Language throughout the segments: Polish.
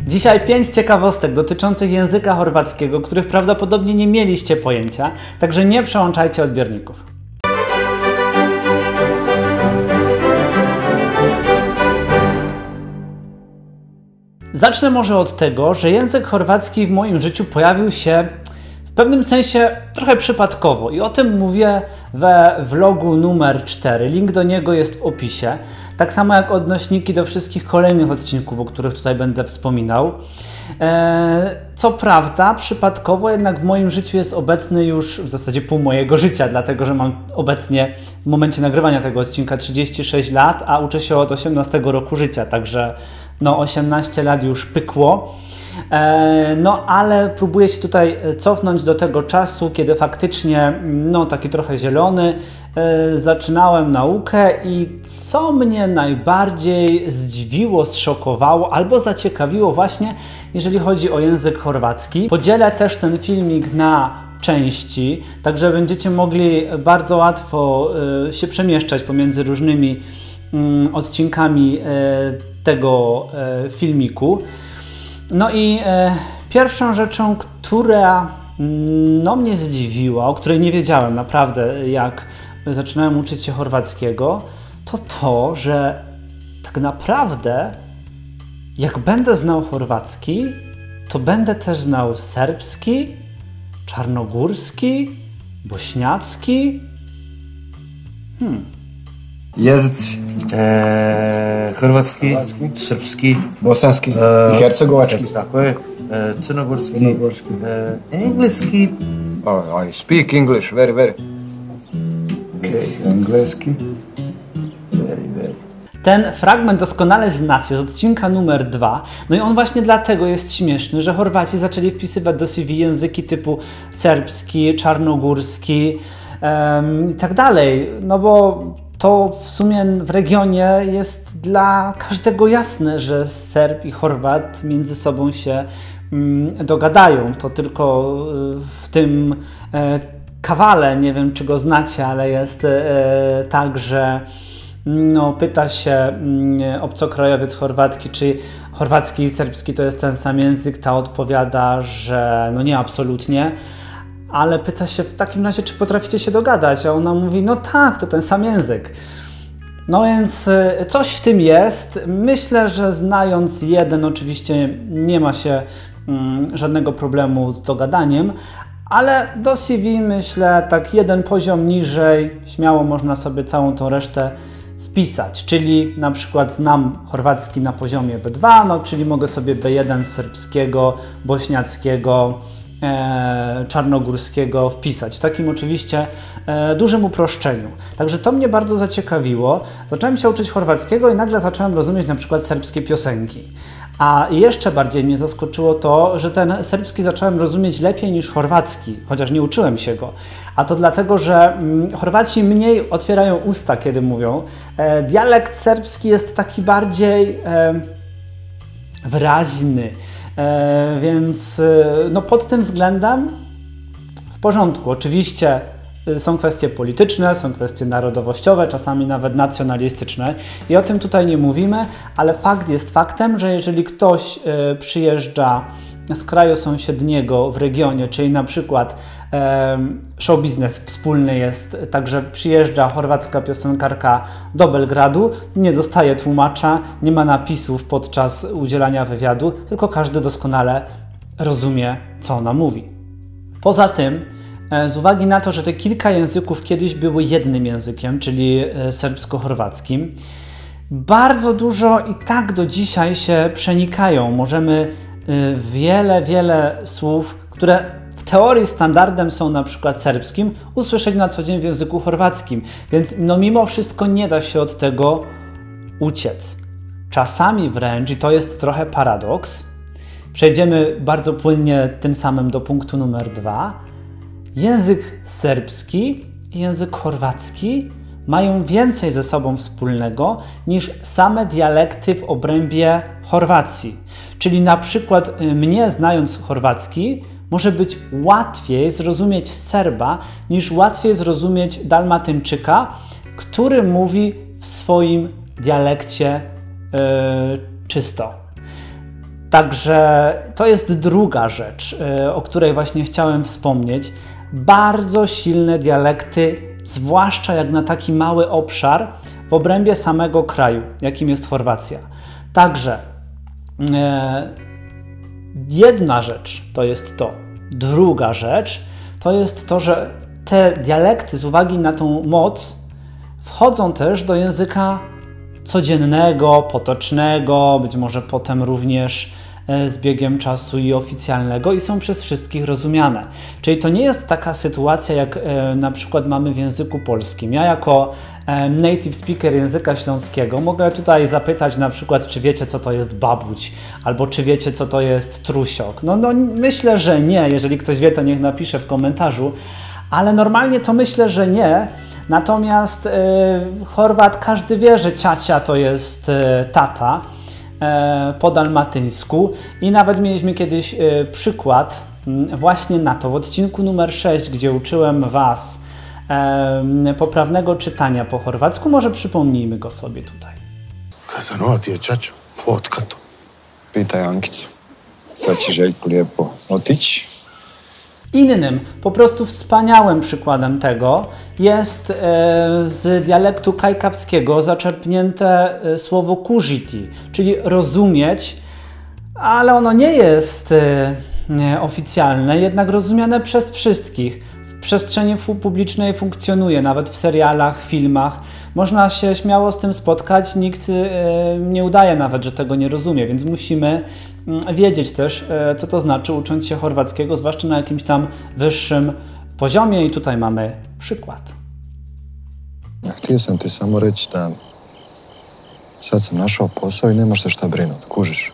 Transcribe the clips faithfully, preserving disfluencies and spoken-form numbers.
Dzisiaj pięć ciekawostek dotyczących języka chorwackiego, których prawdopodobnie nie mieliście pojęcia, także nie przełączajcie odbiorników. Zacznę może od tego, że język chorwacki w moim życiu pojawił się w pewnym sensie trochę przypadkowo i o tym mówię we vlogu numer cztery. Link do niego jest w opisie. Tak samo jak odnośniki do wszystkich kolejnych odcinków, o których tutaj będę wspominał. Co prawda, przypadkowo jednak w moim życiu jest obecny już w zasadzie pół mojego życia, dlatego że mam obecnie w momencie nagrywania tego odcinka trzydzieści sześć lat, a uczę się od osiemnastego roku życia, także no osiemnaście lat już pykło. No ale próbuję się tutaj cofnąć do tego czasu, kiedy faktycznie, no taki trochę zielony, zaczynałem naukę i co mnie najbardziej zdziwiło, zszokowało albo zaciekawiło właśnie, jeżeli chodzi o język chorwacki. Podzielę też ten filmik na części, także będziecie mogli bardzo łatwo się przemieszczać pomiędzy różnymi odcinkami tego filmiku. No i e, pierwszą rzeczą, która no, mnie zdziwiła, o której nie wiedziałem naprawdę, jak zaczynałem uczyć się chorwackiego, to to, że tak naprawdę jak będę znał chorwacki, to będę też znał serbski, czarnogórski, bośniacki. Hmm. Język e, chorwacki, srpski, bosanski e, i hercegovački. Tako je, e, crnogorski, crnogorski. E, engleski. Oh, I speak English very, very. Okay. Engleski. Very, very. Ten fragment doskonale znacie z odcinka numer dwa. No i on właśnie dlatego jest śmieszny, że Chorwaci zaczęli wpisywać do C V języki typu serbski, czarnogórski um, i tak dalej. No bo to w sumie w regionie jest dla każdego jasne, że Serb i Chorwat między sobą się mm, dogadają. To tylko w tym e, kawale, nie wiem czy go znacie, ale jest e, tak, że no, pyta się mm, obcokrajowiec Chorwatki, czy chorwacki i serbski to jest ten sam język, ta odpowiada, że no nie, absolutnie. Ale pyta się w takim razie, czy potraficie się dogadać, a ona mówi, no tak, to ten sam język. No więc coś w tym jest. Myślę, że znając jeden oczywiście nie ma się mm, żadnego problemu z dogadaniem, ale do C V myślę tak jeden poziom niżej, śmiało można sobie całą tą resztę wpisać, czyli na przykład znam chorwacki na poziomie B dwa, no czyli mogę sobie B jeden z serbskiego, bośniackiego, E, czarnogórskiego wpisać. W takim oczywiście e, dużym uproszczeniu. Także to mnie bardzo zaciekawiło. Zacząłem się uczyć chorwackiego i nagle zacząłem rozumieć na przykład serbskie piosenki. A jeszcze bardziej mnie zaskoczyło to, że ten serbski zacząłem rozumieć lepiej niż chorwacki, chociaż nie uczyłem się go. A to dlatego, że mm, Chorwaci mniej otwierają usta, kiedy mówią. E, dialekt serbski jest taki bardziej e, wyraźny. E, więc no pod tym względem w porządku. Oczywiście są kwestie polityczne, są kwestie narodowościowe, czasami nawet nacjonalistyczne i o tym tutaj nie mówimy, ale fakt jest faktem, że jeżeli ktoś e, przyjeżdża z kraju sąsiedniego w regionie, czyli na przykład e, show biznes wspólny jest, także przyjeżdża chorwacka piosenkarka do Belgradu, nie dostaje tłumacza, nie ma napisów podczas udzielania wywiadu, tylko każdy doskonale rozumie, co ona mówi. Poza tym, e, z uwagi na to, że te kilka języków kiedyś były jednym językiem, czyli e, serbsko-chorwackim, bardzo dużo i tak do dzisiaj się przenikają. Możemy wiele, wiele słów, które w teorii standardem są na przykład serbskim, usłyszeć na co dzień w języku chorwackim. Więc no mimo wszystko nie da się od tego uciec. Czasami wręcz, i to jest trochę paradoks, przejdziemy bardzo płynnie tym samym do punktu numer dwa, język serbski i język chorwacki mają więcej ze sobą wspólnego niż same dialekty w obrębie Chorwacji. Czyli na przykład mnie, znając chorwacki, może być łatwiej zrozumieć Serba niż łatwiej zrozumieć Dalmatyńczyka, który mówi w swoim dialekcie yy, czysto. Także to jest druga rzecz, o której właśnie chciałem wspomnieć. Bardzo silne dialekty, zwłaszcza jak na taki mały obszar w obrębie samego kraju, jakim jest Chorwacja. Także e, jedna rzecz to jest to. Druga rzecz to jest to, że te dialekty z uwagi na tą moc wchodzą też do języka codziennego, potocznego, być może potem również z biegiem czasu i oficjalnego i są przez wszystkich rozumiane. Czyli to nie jest taka sytuacja, jak e, na przykład mamy w języku polskim. Ja jako e, native speaker języka śląskiego mogę tutaj zapytać na przykład, czy wiecie, co to jest babuć, albo czy wiecie, co to jest trusiok. No, no myślę, że nie. Jeżeli ktoś wie, to niech napisze w komentarzu, ale normalnie to myślę, że nie. Natomiast e, Chorwat, każdy wie, że ciacia to jest e, tata po dalmatyńsku i nawet mieliśmy kiedyś przykład właśnie na to w odcinku numer sześć, gdzie uczyłem Was poprawnego czytania po chorwacku. Może przypomnijmy go sobie tutaj. Kazanova ti je čača, fotka to. Pitaj Ankicu. Sad će Željko lijepo otići. Innym, po prostu wspaniałym przykładem tego jest e, z dialektu kajkawskiego zaczerpnięte e, słowo kužiti, czyli rozumieć, ale ono nie jest e, nie, oficjalne, jednak rozumiane przez wszystkich. W przestrzeni publicznej funkcjonuje, nawet w serialach, filmach. Można się śmiało z tym spotkać, nikt e, nie udaje nawet, że tego nie rozumie, więc musimy wiedzieć też, co to znaczy ucząc się chorwackiego, zwłaszcza na jakimś tam wyższym poziomie i tutaj mamy przykład. Htio sam ti samo reći da sad sam našao posao i nemaš se šta brinuti, kužiš.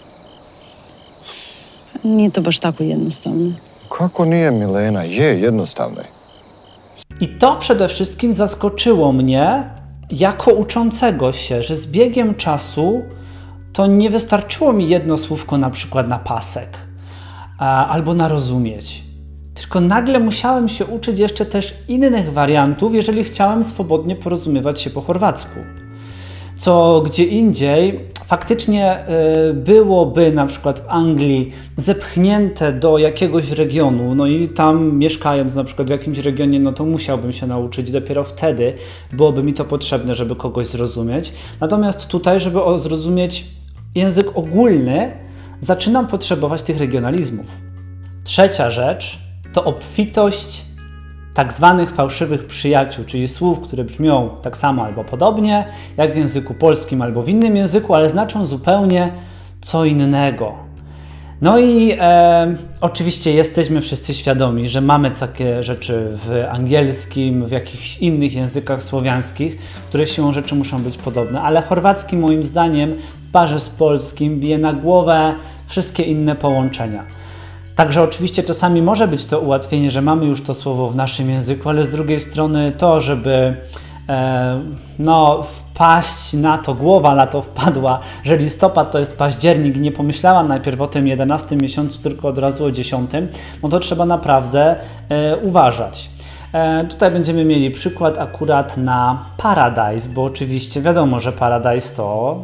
Nije to baš tako jednostavno. Kako nije, Milena? Je, jednostavno je. I to przede wszystkim zaskoczyło mnie jako uczącego się, że z biegiem czasu to nie wystarczyło mi jedno słówko na przykład na pasek a, albo na rozumieć. Tylko nagle musiałem się uczyć jeszcze też innych wariantów, jeżeli chciałem swobodnie porozumiewać się po chorwacku. Co gdzie indziej faktycznie y, byłoby na przykład w Anglii zepchnięte do jakiegoś regionu, no i tam mieszkając na przykład w jakimś regionie, no to musiałbym się nauczyć, dopiero wtedy byłoby mi to potrzebne, żeby kogoś zrozumieć. Natomiast tutaj, żeby zrozumieć język ogólny, zaczynam potrzebować tych regionalizmów. Trzecia rzecz to obfitość tak zwanych fałszywych przyjaciół, czyli słów, które brzmią tak samo albo podobnie, jak w języku polskim albo w innym języku, ale znaczą zupełnie co innego. No i e, oczywiście jesteśmy wszyscy świadomi, że mamy takie rzeczy w angielskim, w jakichś innych językach słowiańskich, które siłą rzeczy muszą być podobne, ale chorwacki moim zdaniem w parze z polskim bije na głowę wszystkie inne połączenia. Także oczywiście czasami może być to ułatwienie, że mamy już to słowo w naszym języku, ale z drugiej strony to, żeby e, no, wpaść na to, głowa na to wpadła, że listopad to jest październik i nie pomyślałam najpierw o tym jedenastym miesiącu, tylko od razu o dziesiątym, no to trzeba naprawdę e, uważać. E, tutaj będziemy mieli przykład akurat na Paradise, bo oczywiście wiadomo, że Paradise to...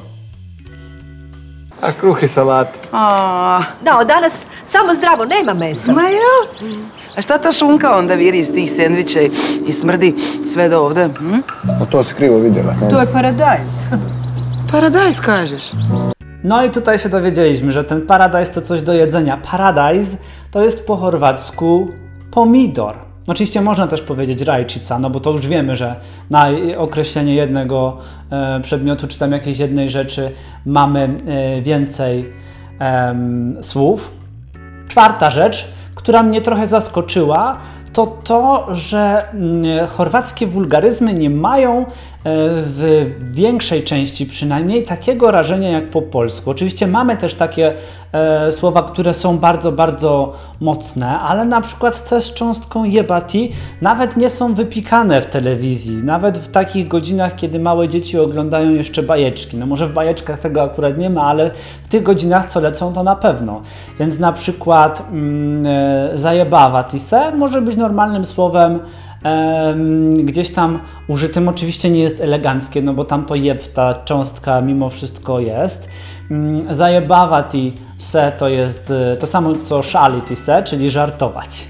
A kruh i salat. A, Da, od danas samo zdravo, nema mesa. ma jel? A šta ta šunka onda viri iz tih sendviča i- i smrdi sve do ovde? Hm? No to si krivo vidjela. To je paradajz. Paradajz kažeš. No i tutaj się dowiedzieliśmy, że ten Paradise to coś do jedzenia. Paradise to jest po chorwacku pomidor. Oczywiście można też powiedzieć rajčica, no bo to już wiemy, że na określenie jednego e, przedmiotu czy tam jakiejś jednej rzeczy mamy e, więcej e, słów. Czwarta rzecz, która mnie trochę zaskoczyła, to to, że mm, chorwackie wulgaryzmy nie mają e, w większej części przynajmniej takiego rażenia jak po polsku. Oczywiście mamy też takie e, słowa, które są bardzo, bardzo mocne, ale na przykład te z cząstką jebati nawet nie są wypikane w telewizji, nawet w takich godzinach, kiedy małe dzieci oglądają jeszcze bajeczki. No może w bajeczkach tego akurat nie ma, ale w tych godzinach, co lecą, to na pewno. Więc na przykład mm, e, zajebawa ti se może być normalnym słowem, em, gdzieś tam użytym. Oczywiście nie jest eleganckie, no bo tam to jeb, ta cząstka mimo wszystko jest. Zajebavati se to jest to samo co šaliti se, czyli żartować.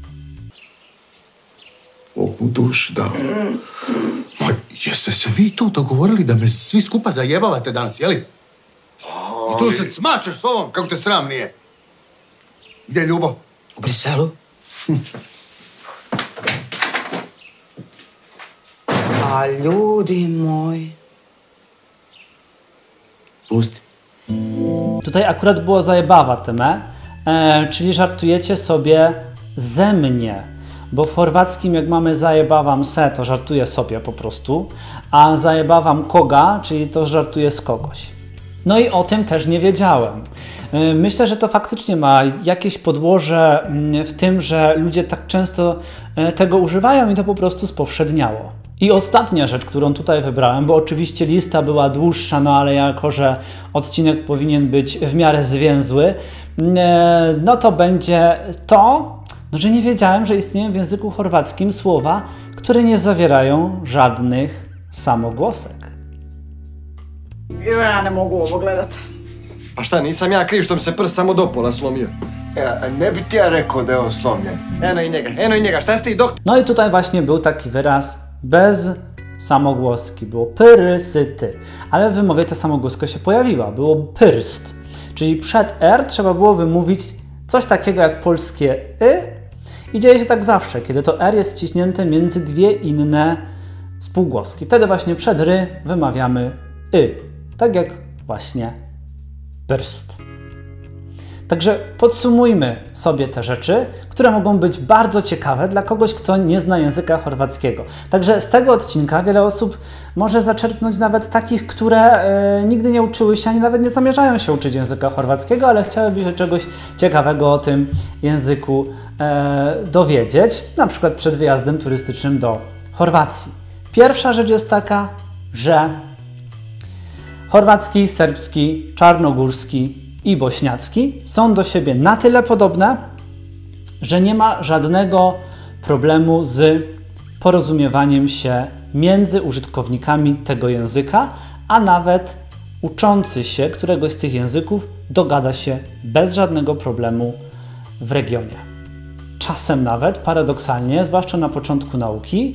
Obuduš, da. Ma, jeste se vi tu dogovorili da me svi skupa zajebavate danas, jeli? I tu se smačeš s ovom, kako te sram nije. Gdje je Ljubo? U Briselu? A ljudi moji... Pusti. Tutaj akurat było zajebavate me, e, czyli żartujecie sobie ze mnie. Bo w chorwackim jak mamy zajebavam se, to żartuję sobie po prostu, a zajebavam koga, czyli to żartuję z kogoś. No i o tym też nie wiedziałem. Myślę, że to faktycznie ma jakieś podłoże w tym, że ludzie tak często tego używają i to po prostu spowszedniało. I ostatnia rzecz, którą tutaj wybrałem, bo oczywiście lista była dłuższa, no ale jako, że odcinek powinien być w miarę zwięzły, no to będzie to, no, że nie wiedziałem, że istnieją w języku chorwackim słowa, które nie zawierają żadnych samogłosek. Ja ne mogu ovo gledat. Pa šta, nisam ja kriv što mi se prst samo do pola slomio. Ja, ne bi ti ja rekao da je on slomljen. Eno i njega, eno i njega, šta ste i dok... No i tutaj właśnie był taki wyraz bez samogłoski. Było pyrysyty, ale w wymowie ta samogłoska się pojawiła. Było pyrst, czyli przed R trzeba było wymówić coś takiego jak polskie y i dzieje się tak zawsze, kiedy to R jest wciśnięte między dwie inne spółgłoski. Wtedy właśnie przed ry wymawiamy y, tak jak właśnie pyrst. Także podsumujmy sobie te rzeczy, które mogą być bardzo ciekawe dla kogoś, kto nie zna języka chorwackiego. Także z tego odcinka wiele osób może zaczerpnąć nawet takich, które e, nigdy nie uczyły się, ani nawet nie zamierzają się uczyć języka chorwackiego, ale chciałyby się czegoś ciekawego o tym języku e, dowiedzieć, na przykład przed wyjazdem turystycznym do Chorwacji. Pierwsza rzecz jest taka, że chorwacki, serbski, czarnogórski i bośniacki są do siebie na tyle podobne, że nie ma żadnego problemu z porozumiewaniem się między użytkownikami tego języka, a nawet uczący się któregoś z tych języków dogada się bez żadnego problemu w regionie. Czasem nawet, paradoksalnie, zwłaszcza na początku nauki,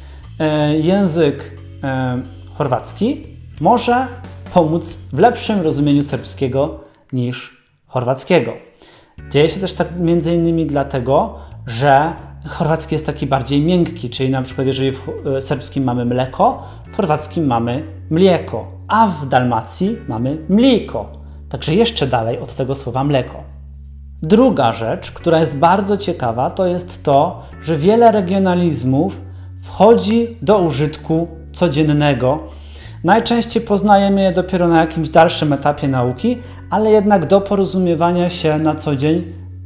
język chorwacki może pomóc w lepszym rozumieniu serbskiego niż chorwackiego. Dzieje się też tak między innymi dlatego, że chorwacki jest taki bardziej miękki, czyli na przykład jeżeli w serbskim mamy mleko, w chorwackim mamy mlijeko, a w Dalmacji mamy mlijko. Także jeszcze dalej od tego słowa mleko. Druga rzecz, która jest bardzo ciekawa, to jest to, że wiele regionalizmów wchodzi do użytku codziennego. Najczęściej poznajemy je dopiero na jakimś dalszym etapie nauki, ale jednak do porozumiewania się na co dzień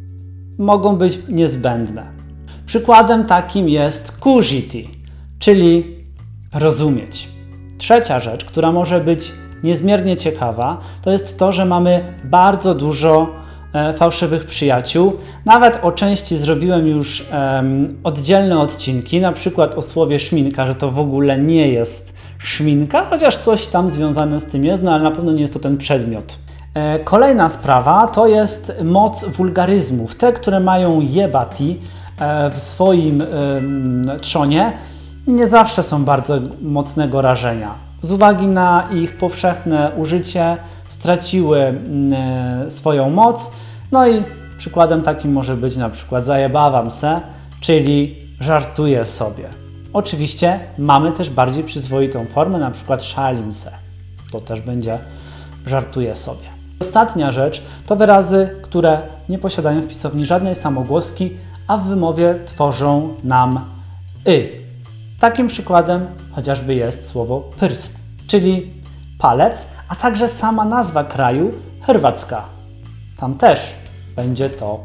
mogą być niezbędne. Przykładem takim jest kužiti, czyli rozumieć. Trzecia rzecz, która może być niezmiernie ciekawa, to jest to, że mamy bardzo dużo e, fałszywych przyjaciół. Nawet o części zrobiłem już e, oddzielne odcinki, na przykład o słowie szminka, że to w ogóle nie jest szminka, chociaż coś tam związane z tym jest, no ale na pewno nie jest to ten przedmiot. E, kolejna sprawa to jest moc wulgaryzmów. Te, które mają jebati e, w swoim e, trzonie, nie zawsze są bardzo mocnego rażenia. Z uwagi na ich powszechne użycie straciły e, swoją moc, no i przykładem takim może być na przykład zajebawam se, czyli żartuję sobie. Oczywiście mamy też bardziej przyzwoitą formę, na przykład šalim se. To też będzie żartuję sobie. Ostatnia rzecz to wyrazy, które nie posiadają w pisowni żadnej samogłoski, a w wymowie tworzą nam y. Takim przykładem chociażby jest słowo prst, czyli palec, a także sama nazwa kraju Chorwacka. Tam też będzie to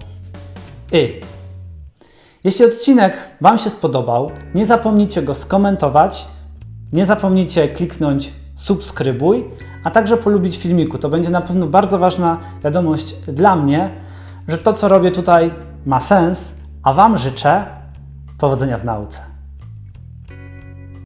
y. Jeśli odcinek Wam się spodobał, nie zapomnijcie go skomentować, nie zapomnijcie kliknąć subskrybuj, a także polubić filmiku. To będzie na pewno bardzo ważna wiadomość dla mnie, że to, co robię tutaj, ma sens, a Wam życzę powodzenia w nauce.